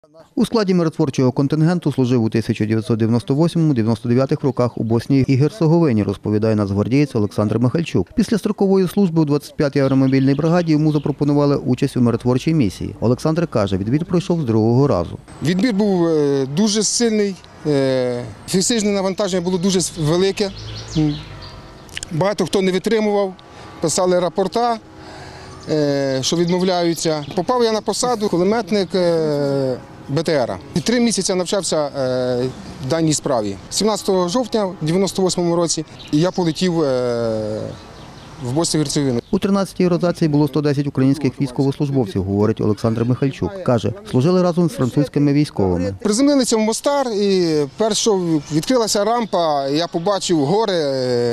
У складі миротворчого контингенту служив у 1998-99 роках у Боснії і Герцеговині, розповідає нацгвардієць Олександр Михальчук. Після строкової служби у 25-й аеромобільній бригаді йому запропонували участь у миротворчій місії. Олександр каже, відбір пройшов з другого разу. Відбір був дуже сильний, фізичне навантаження було дуже велике. Багато хто не витримував, писали рапорта, що відмовляються. Попав я на посаду кулеметник БТРа. 3 місяці навчався в даній справі. 17 жовтня в 98 році я полетів в Боснію і Герцеговину. У 13-й ротації було 110 українських військовослужбовців, говорить Олександр Михальчук. Каже, служили разом з французькими військовими. Приземлилися в Мостар і перше відкрилася рампа, я побачив гори.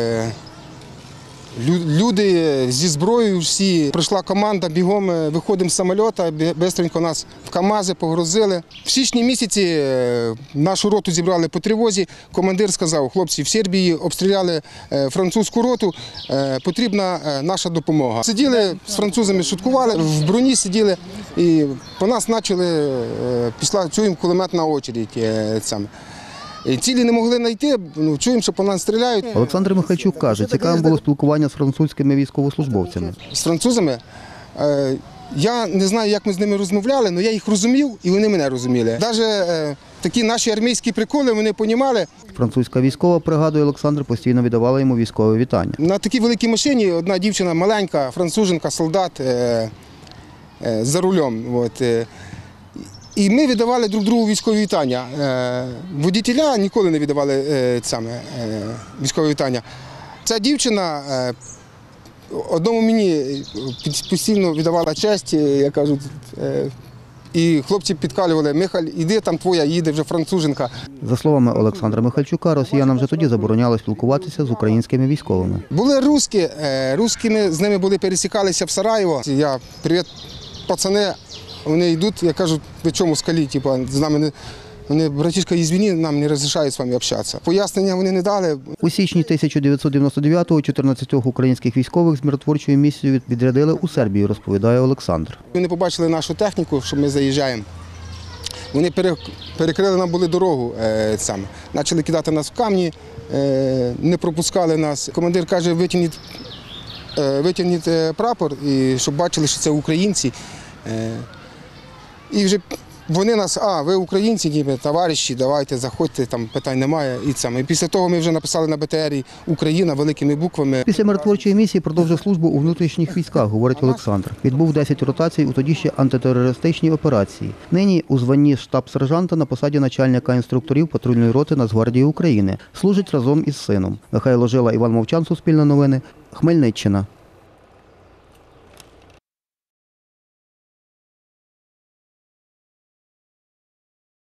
Люди зі зброєю всі. Прийшла команда, бігом виходимо з самоліта, швидко нас в КАМАЗи погрузили. В січні місяці нашу роту зібрали по тривозі. Командир сказав, хлопці, в Сербії обстріляли французьку роту, потрібна наша допомога. Сиділи з французами, шуткували, в броні сиділи і по нас почали, після чуємо кулеметна очередь. Цілі не могли знайти, чуємо, що по нас стріляють. Олександр Михальчук каже, цікавим було спілкування з французькими військовослужбовцями. З французами я не знаю, як ми з ними розмовляли, але я їх розумів і вони мене розуміли. Навіть такі наші армійські приколи вони розуміли. Французька військова, пригадує Олександр, постійно віддавала йому військове вітання. На такій великій машині одна дівчина маленька, француженка, солдат за рулем. І ми віддавали друг другу військові вітання. Водітеля ніколи не віддавали військові вітання. Ця дівчина одному мені постійно віддавала честь, я кажу, і хлопці підкалювали, Михаль, іди, там твоя їде вже француженка. За словами Олександра Михальчука, росіянам вже тоді забороняло спілкуватися з українськими військовими. Були русські, ми з ними пересікалися в Сараєво. Я, привіт, пацани. Вони йдуть, я кажу, ви чому скалі, з нами вони, братішка, ізвини, нам не розрішають з вами спілкуватися. Пояснення вони не дали. У січні 1999-го 14 українських військових з миротворчою місією відрядили у Сербію, розповідає Олександр. Вони побачили нашу техніку, що ми заїжджаємо. Вони перекрили нам були дорогу, почали кидати нас в камні, не пропускали нас. Командир каже, витягніть прапор, щоб бачили, що це українці. І вже вони нас, ви українці, товариші, давайте, заходьте, там питань немає. І після того ми вже написали на БТРі «Україна» великими буквами. Після миротворчої місії продовжив службу у внутрішніх військах, говорить Олександр. Відбув 10 ротацій у тоді ще антитерористичній операції. Нині у званні штаб-сержанта на посаді начальника інструкторів патрульної роти Нацгвардії України. Служить разом із сином. Михайло Жила, Іван Мовчан, Суспільне новини, Хмельниччина.